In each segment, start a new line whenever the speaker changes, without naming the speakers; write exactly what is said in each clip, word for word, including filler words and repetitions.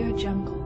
Audio Jungle.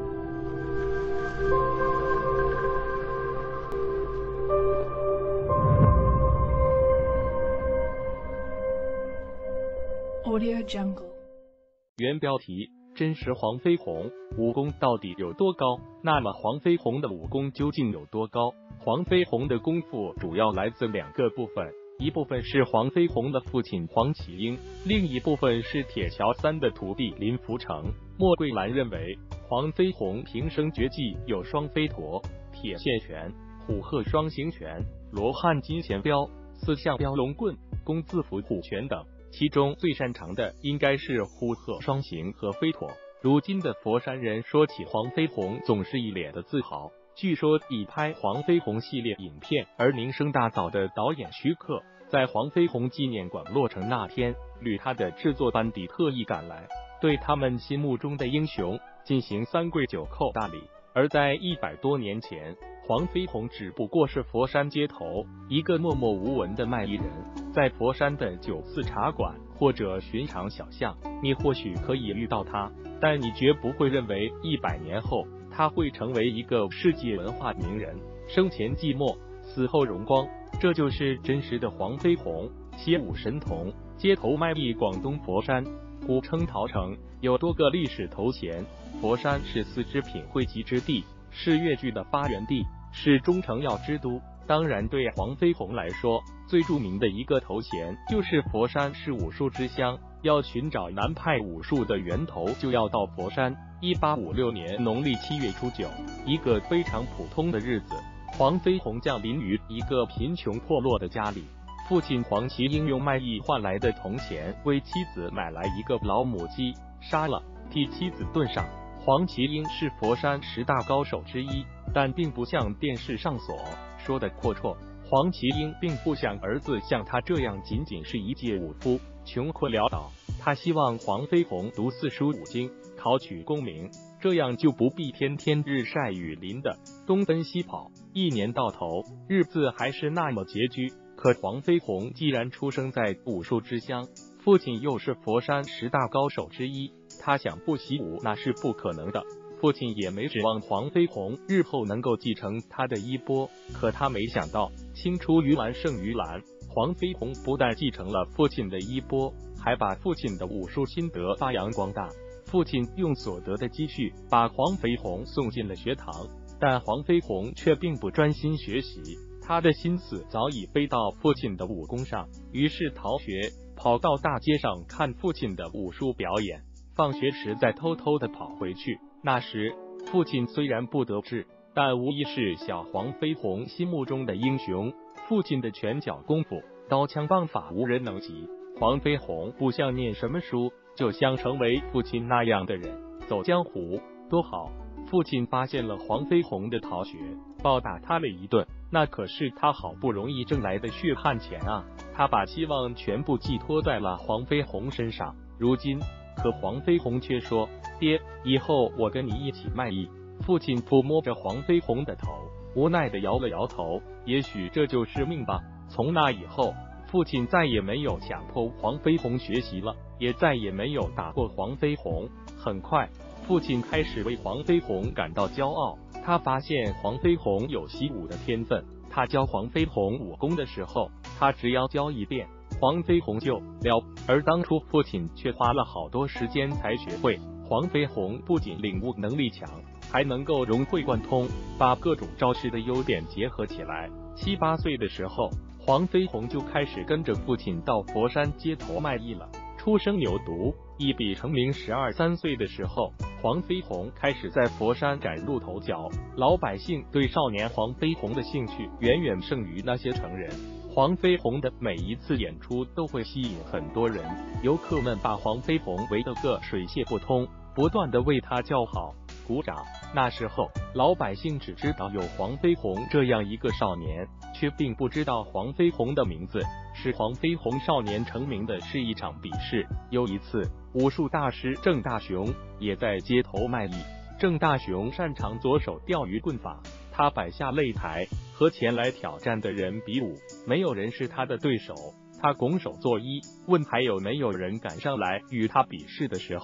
Audio Jungle.
原标题：真实黄飞鸿武功到底有多高？那么黄飞鸿的武功究竟有多高？黄飞鸿的功夫主要来自两个部分，一部分是黄飞鸿的父亲黄麒英，另一部分是铁桥三的徒弟林福成。莫桂兰认为，黄飞鸿平生绝技有双飞陀、铁线拳、虎鹤双形拳、罗汉金钱镖、四象标龙棍、工字伏虎拳等，其中最擅长的应该是虎鹤双形和飞陀。如今的佛山人说起黄飞鸿，总是一脸的自豪。据说已拍黄飞鸿系列影片而名声大噪的导演徐克，在黄飞鸿纪念馆落成那天，旅他的制作班底特意赶来，对他们心目中的英雄进行三跪九叩大礼。而在一百多年前，黄飞鸿只不过是佛山街头一个默默无闻的卖艺人，在佛山的酒肆茶馆或者寻常小巷，你或许可以遇到他，但你绝不会认为一百年后他会成为一个世界文化名人，生前寂寞，死后荣光。这就是真实的黄飞鸿，习武神童，街头卖艺。广东佛山古称桃城，有多个历史头衔。佛山是丝织品汇集之地，是粤剧的发源地，是中成药之都。当然，对黄飞鸿来说，最著名的一个头衔就是佛山是武术之乡。要寻找南派武术的源头，就要到佛山。一八五六年农历七月初九，一个非常普通的日子，黄飞鸿降临于一个贫穷破落的家里。父亲黄麒英用卖艺换来的铜钱为妻子买来一个老母鸡，杀了，替妻子炖上。黄麒英是佛山十大高手之一，但并不像电视上所说的阔绰。黄麒英并不想儿子像他这样仅仅是一介武夫，穷困潦倒。他希望黄飞鸿读四书五经，考取功名，这样就不必天天日晒雨淋的东奔西跑，一年到头日子还是那么拮据。可黄飞鸿既然出生在武术之乡，父亲又是佛山十大高手之一，他想不习武那是不可能的。父亲也没指望黄飞鸿日后能够继承他的衣钵，可他没想到青出于蓝胜于蓝，黄飞鸿不但继承了父亲的衣钵，还把父亲的武术心得发扬光大。父亲用所得的积蓄把黄飞鸿送进了学堂，但黄飞鸿却并不专心学习，他的心思早已飞到父亲的武功上，于是逃学，跑到大街上看父亲的武术表演，放学时再偷偷的跑回去。那时父亲虽然不得志，但无疑是小黄飞鸿心目中的英雄。父亲的拳脚功夫、刀枪棒法无人能及，黄飞鸿不想念什么书，就想成为父亲那样的人，走江湖多好。父亲发现了黄飞鸿的逃学，暴打他了一顿，那可是他好不容易挣来的血汗钱啊！他把希望全部寄托在了黄飞鸿身上。如今，可黄飞鸿却说：“爹，以后我跟你一起卖艺。”父亲抚摸着黄飞鸿的头，无奈的摇了摇头。也许这就是命吧。从那以后，父亲再也没有强迫黄飞鸿学习了，也再也没有打过黄飞鸿。很快，父亲开始为黄飞鸿感到骄傲。他发现黄飞鸿有习武的天分，他教黄飞鸿武功的时候，他只要教一遍，黄飞鸿就了。而当初父亲却花了好多时间才学会。黄飞鸿不仅领悟能力强，还能够融会贯通，把各种招式的优点结合起来。七八岁的时候，黄飞鸿就开始跟着父亲到佛山街头卖艺了，初生牛犊，一笔成名。十二三岁的时候，黄飞鸿开始在佛山崭露头角，老百姓对少年黄飞鸿的兴趣远远胜于那些成人。黄飞鸿的每一次演出都会吸引很多人，游客们把黄飞鸿围得个水泄不通，不断的为他叫好、鼓掌。那时候，老百姓只知道有黄飞鸿这样一个少年，却并不知道黄飞鸿的名字。使黄飞鸿少年成名的是一场比试。有一次，武术大师郑大雄也在街头卖艺。郑大雄擅长左手钓鱼棍法，他摆下擂台和前来挑战的人比武，没有人是他的对手。他拱手作揖，问还有没有人敢上来与他比试的时候，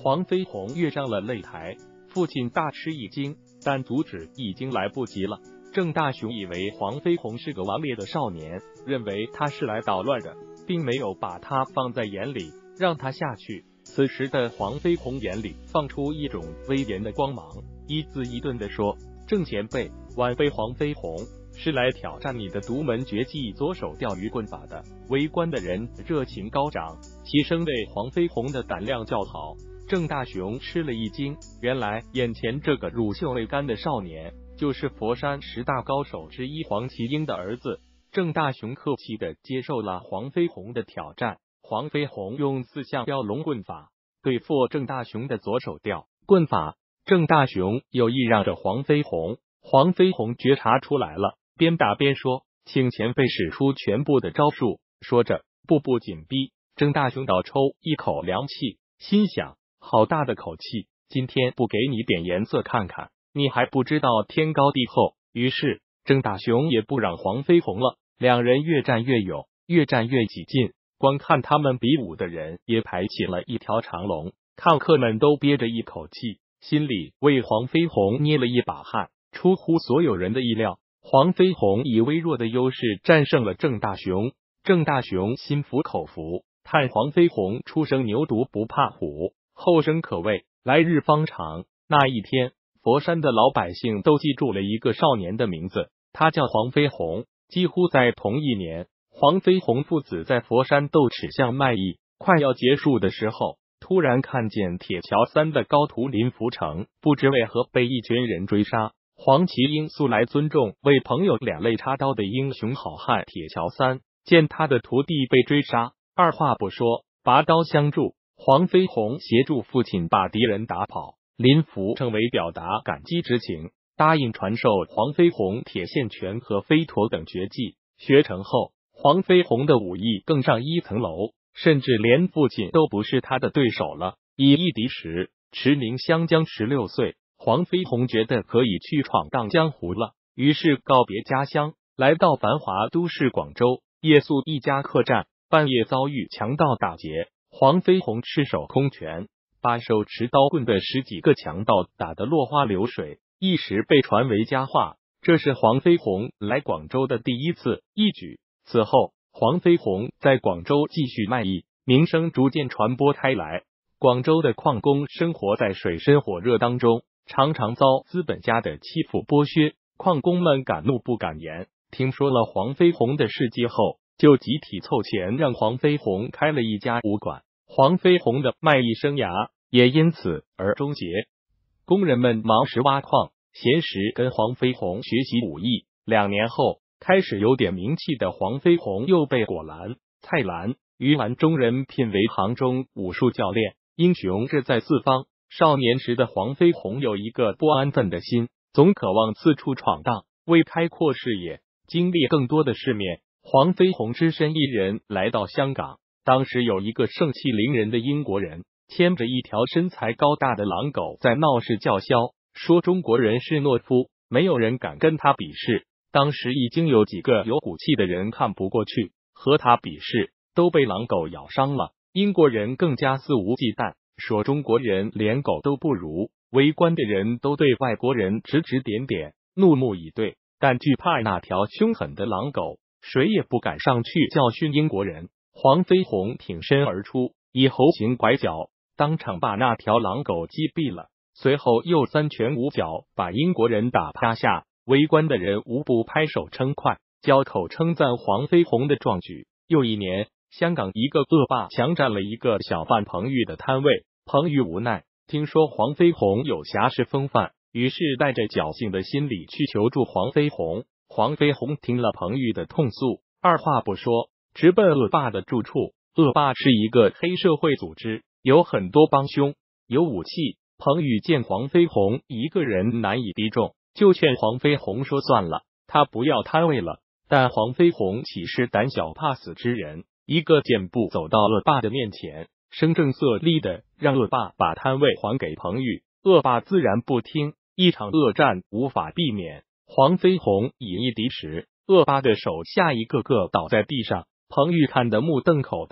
黄飞鸿跃上了擂台，父亲大吃一惊，但阻止已经来不及了。郑大雄以为黄飞鸿是个顽劣的少年，认为他是来捣乱的，并没有把他放在眼里，让他下去。此时的黄飞鸿眼里放出一种威严的光芒，一字一顿地说：“郑前辈，晚辈黄飞鸿是来挑战你的独门绝技左手钓鱼棍法的。”围观的人热情高涨，齐声为黄飞鸿的胆量叫好。郑大雄吃了一惊，原来眼前这个乳臭未干的少年就是佛山十大高手之一黄麒英的儿子。郑大雄客气地接受了黄飞鸿的挑战。黄飞鸿用四象钓龙棍法对付郑大雄的左手钓棍法。郑大雄有意让着黄飞鸿，黄飞鸿觉察出来了，边打边说：“请前辈使出全部的招数。”说着步步紧逼。郑大雄倒抽一口凉气，心想：好大的口气，今天不给你点颜色看看，你还不知道天高地厚。于是郑大雄也不让黄飞鸿了，两人越战越勇，越战越起劲。观看他们比武的人也排起了一条长龙，看客们都憋着一口气，心里为黄飞鸿捏了一把汗。出乎所有人的意料，黄飞鸿以微弱的优势战胜了郑大雄。郑大雄心服口服，叹黄飞鸿初生牛犊不怕虎，后生可畏，来日方长。那一天，佛山的老百姓都记住了一个少年的名字，他叫黄飞鸿。几乎在同一年，黄飞鸿父子在佛山斗齿象卖艺，快要结束的时候，突然看见铁桥三的高徒林福成不知为何被一群人追杀。黄麒英素来尊重为朋友两肋插刀的英雄好汉铁桥三，见他的徒弟被追杀，二话不说，拔刀相助。黄飞鸿协助父亲把敌人打跑，林福成为表达感激之情，答应传授黄飞鸿铁线拳和飞陀等绝技。学成后，黄飞鸿的武艺更上一层楼，甚至连父亲都不是他的对手了。以一敌十，驰名湘江。十六岁，黄飞鸿觉得可以去闯荡江湖了，于是告别家乡，来到繁华都市广州，夜宿一家客栈。半夜遭遇强盗打劫，黄飞鸿赤手空拳，把手持刀棍的十几个强盗打得落花流水，一时被传为佳话。这是黄飞鸿来广州的第一次一举。此后，黄飞鸿在广州继续卖艺，名声逐渐传播开来。广州的矿工生活在水深火热当中，常常遭资本家的欺负剥削，矿工们敢怒不敢言。听说了黄飞鸿的事迹后，就集体凑钱让黄飞鸿开了一家武馆，黄飞鸿的卖艺生涯也因此而终结。工人们忙时挖矿，闲时跟黄飞鸿学习武艺。两年后，开始有点名气的黄飞鸿又被果兰、蔡澜、于兰中人聘为杭州武术教练，英雄志在四方。少年时的黄飞鸿有一个不安分的心，总渴望四处闯荡，为开阔视野，经历更多的世面。黄飞鸿只身一人来到香港，当时有一个盛气凌人的英国人，牵着一条身材高大的狼狗在闹市叫嚣，说中国人是懦夫，没有人敢跟他比试。当时已经有几个有骨气的人看不过去，和他比试，都被狼狗咬伤了。英国人更加肆无忌惮，说中国人连狗都不如。围观的人都对外国人指指点点，怒目以对，但惧怕那条凶狠的狼狗，谁也不敢上去教训英国人。黄飞鸿挺身而出，以猴形拐角当场把那条狼狗击毙了，随后又三拳五脚把英国人打趴下。围观的人无不拍手称快，交口称赞黄飞鸿的壮举。又一年，香港一个恶霸强占了一个小贩彭玉的摊位，彭玉无奈，听说黄飞鸿有侠士风范，于是带着侥幸的心理去求助黄飞鸿。黄飞鸿听了彭玉的痛诉，二话不说，直奔恶霸的住处。恶霸是一个黑社会组织，有很多帮凶，有武器。彭玉见黄飞鸿一个人难以敌众，就劝黄飞鸿说算了，他不要摊位了。但黄飞鸿岂是胆小怕死之人，一个箭步走到恶霸的面前，声正色厉的让恶霸把摊位还给彭玉。恶霸自然不听，一场恶战无法避免。黄飞鸿以一敌十，恶霸的手下一个个倒在地上，彭玉看得目瞪口呆，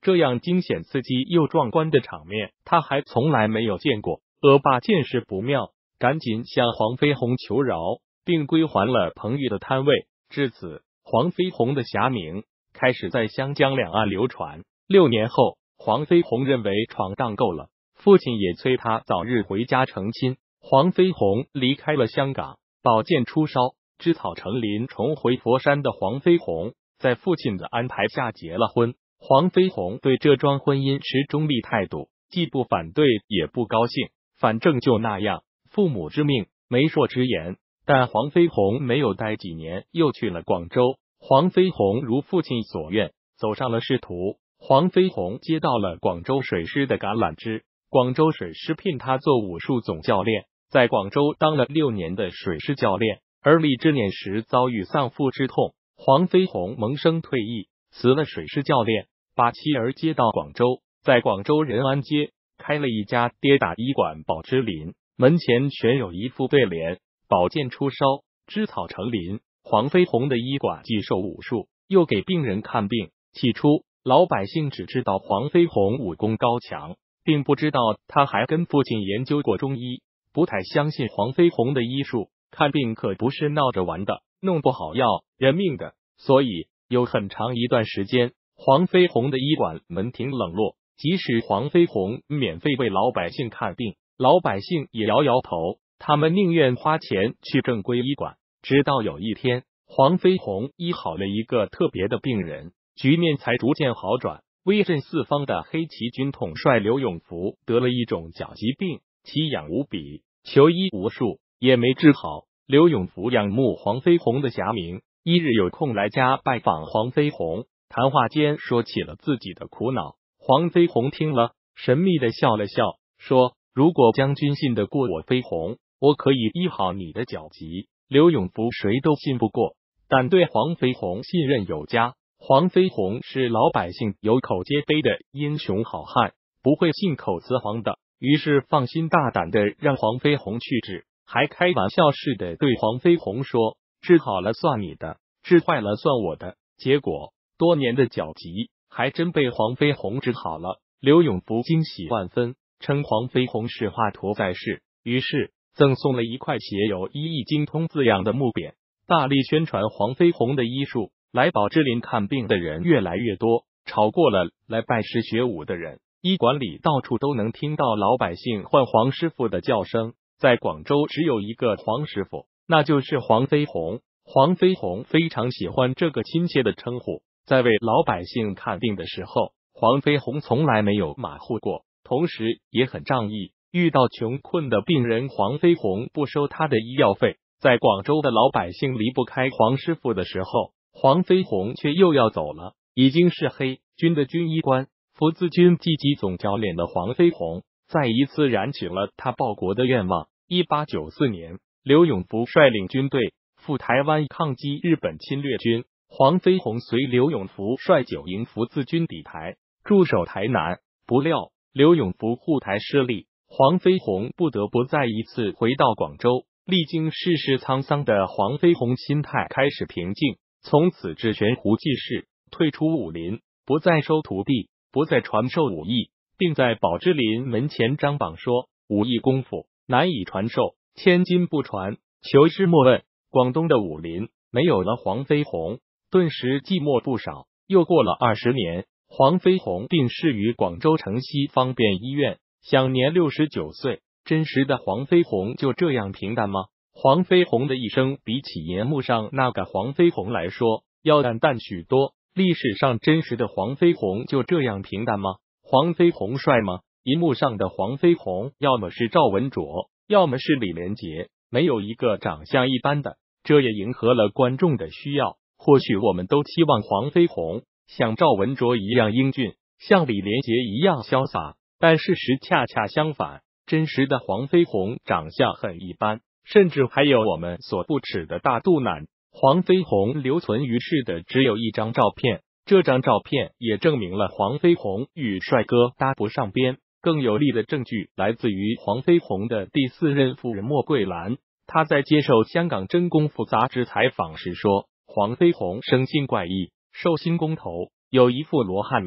这样惊险刺激又壮观的场面，他还从来没有见过。恶霸见势不妙，赶紧向黄飞鸿求饶，并归还了彭玉的摊位。至此，黄飞鸿的侠名开始在湘江两岸流传。六年后，黄飞鸿认为闯荡够了，父亲也催他早日回家成亲。黄飞鸿离开了香港，宝剑出烧，枝草成林，重回佛山的黄飞鸿在父亲的安排下结了婚。黄飞鸿对这桩婚姻持中立态度，既不反对也不高兴，反正就那样，父母之命，媒妁之言。但黄飞鸿没有待几年，又去了广州。黄飞鸿如父亲所愿，走上了仕途。黄飞鸿接到了广州水师的橄榄枝，广州水师聘他做武术总教练，在广州当了六年的水师教练。而立之年时遭遇丧父之痛，黄飞鸿萌生退役，辞了水师教练，把妻儿接到广州，在广州仁安街开了一家跌打医馆宝芝林，门前悬有一副对联：宝剑出烧，枝草成林。黄飞鸿的医馆既授武术，又给病人看病。起初，老百姓只知道黄飞鸿武功高强，并不知道他还跟父亲研究过中医，不太相信黄飞鸿的医术。看病可不是闹着玩的，弄不好要人命的。所以有很长一段时间，黄飞鸿的医馆门庭冷落。即使黄飞鸿免费为老百姓看病，老百姓也摇摇头，他们宁愿花钱去正规医馆。直到有一天，黄飞鸿医好了一个特别的病人，局面才逐渐好转。威震四方的黑旗军统帅刘永福得了一种脚疾病，奇痒无比，求医无数也没治好。刘永福仰慕黄飞鸿的侠名，一日有空来家拜访黄飞鸿，谈话间说起了自己的苦恼。黄飞鸿听了，神秘的笑了笑，说：如果将军信得过我飞鸿，我可以医好你的脚疾。刘永福谁都信不过，但对黄飞鸿信任有加。黄飞鸿是老百姓有口皆碑的英雄好汉，不会信口雌黄的，于是放心大胆的让黄飞鸿去治，还开玩笑似的对黄飞鸿说：治好了算你的，治坏了算我的。结果多年的脚疾还真被黄飞鸿治好了。刘永福惊喜万分，称黄飞鸿是华佗在世，于是赠送了一块写有医易精通字样的木匾，大力宣传黄飞鸿的医术。来宝芝林看病的人越来越多，超过了来拜师学武的人。医馆里到处都能听到老百姓唤黄师傅的叫声。在广州只有一个黄师傅，那就是黄飞鸿。黄飞鸿非常喜欢这个亲切的称呼。在为老百姓看病的时候，黄飞鸿从来没有马虎过，同时也很仗义。遇到穷困的病人，黄飞鸿不收他的医药费。在广州的老百姓离不开黄师傅的时候，黄飞鸿却又要走了。已经是黑军的军医官、福字军纪级总教练的黄飞鸿，再一次燃起了他报国的愿望。一八九四年，刘永福率领军队赴台湾抗击日本侵略军，黄飞鸿随刘永福率九营福字军抵台，驻守台南。不料刘永福护台失利，黄飞鸿不得不再一次回到广州。历经世事沧桑的黄飞鸿心态开始平静，从此置悬壶济世，退出武林，不再收徒弟，不再传授武艺，并在宝芝林门前张榜说：武艺功夫难以传授，千金不传，求师莫问。广东的武林没有了黄飞鸿，顿时寂寞不少。又过了二十年，黄飞鸿病逝于广州城西方便医院，享年六十九岁。真实的黄飞鸿就这样平淡吗？黄飞鸿的一生比起银幕上那个黄飞鸿来说，要淡淡许多。历史上真实的黄飞鸿就这样平淡吗？黄飞鸿帅吗？银幕上的黄飞鸿要么是赵文卓，要么是李连杰，没有一个长相一般的。这也迎合了观众的需要。或许我们都期望黄飞鸿像赵文卓一样英俊，像李连杰一样潇洒，但事实恰恰相反。真实的黄飞鸿长相很一般，甚至还有我们所不齿的大肚腩。黄飞鸿留存于世的只有一张照片，这张照片也证明了黄飞鸿与帅哥搭不上边。更有力的证据来自于黄飞鸿的第四任夫人莫桂兰。他在接受香港真功夫杂志采访时说，黄飞鸿生性怪异，寿星公头，有一副罗汉眉，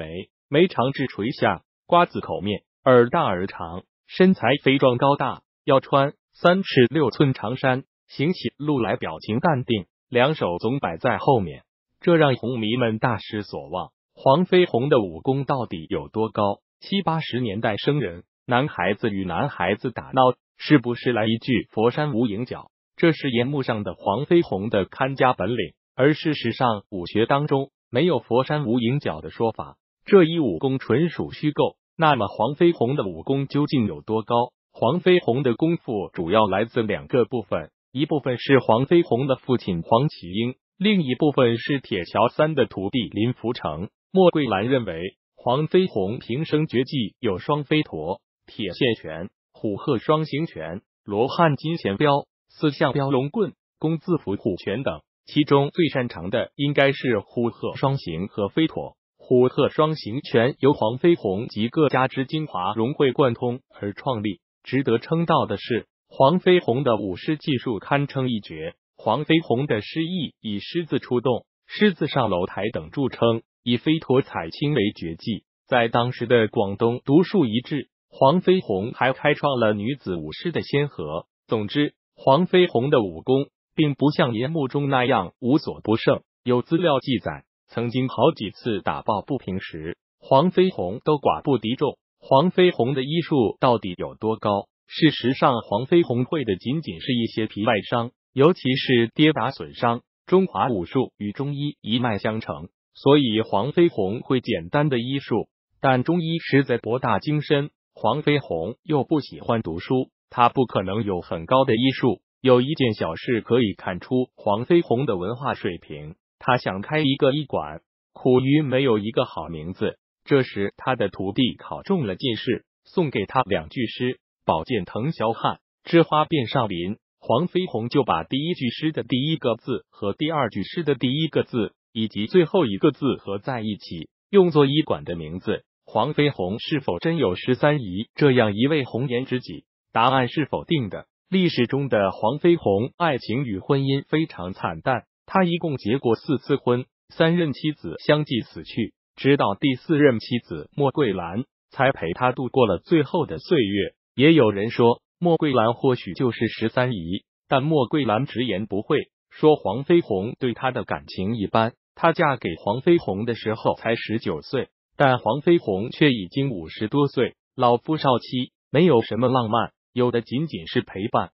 眉长至垂下，瓜子口面，耳大而长，身材肥壮高大，要穿三尺六寸长衫，行起路来表情淡定，两手总摆在后面，这让红迷们大失所望。黄飞鸿的武功到底有多高？七八十年代生人，男孩子与男孩子打闹，是不是来一句佛山无影脚？这是荧幕上的黄飞鸿的看家本领，而事实上武学当中没有佛山无影脚的说法，这一武功纯属虚构。那么黄飞鸿的武功究竟有多高？黄飞鸿的功夫主要来自两个部分，一部分是黄飞鸿的父亲黄麒英，另一部分是铁桥三的徒弟林福成。莫桂兰认为黄飞鸿平生绝技有双飞陀、铁线拳、虎鹤双形拳、罗汉金钱镖、四象标龙棍、弓字伏虎拳等，其中最擅长的应该是虎鹤双形和飞陀。虎鹤双形拳由黄飞鸿及各家之精华融会贯通而创立。值得称道的是，黄飞鸿的舞狮技术堪称一绝。黄飞鸿的狮艺以狮子出洞、狮子上楼台等著称，以飞陀踩青为绝技，在当时的广东独树一帜。黄飞鸿还开创了女子舞狮的先河。总之，黄飞鸿的武功并不像荧幕中那样无所不胜。有资料记载，曾经好几次打抱不平时，黄飞鸿都寡不敌众。黄飞鸿的医术到底有多高？事实上，黄飞鸿会的仅仅是一些皮外伤，尤其是跌打损伤。中华武术与中医一脉相承，所以黄飞鸿会简单的医术，但中医实在博大精深。黄飞鸿又不喜欢读书，他不可能有很高的医术。有一件小事可以看出黄飞鸿的文化水平，他想开一个医馆，苦于没有一个好名字。这时他的徒弟考中了进士，送给他两句诗：宝剑腾霄汉，枝花变上林。黄飞鸿就把第一句诗的第一个字和第二句诗的第一个字以及最后一个字合在一起，用作医馆的名字。黄飞鸿是否真有十三姨这样一位红颜知己？答案是否定的。历史中的黄飞鸿爱情与婚姻非常惨淡，他一共结过四次婚，三任妻子相继死去，直到第四任妻子莫桂兰才陪他度过了最后的岁月。也有人说莫桂兰或许就是十三姨，但莫桂兰直言不讳，说黄飞鸿对她的感情一般。她嫁给黄飞鸿的时候才十九岁，但黄飞鸿却已经五十多岁，老夫少妻，没有什么浪漫，有的仅仅是陪伴。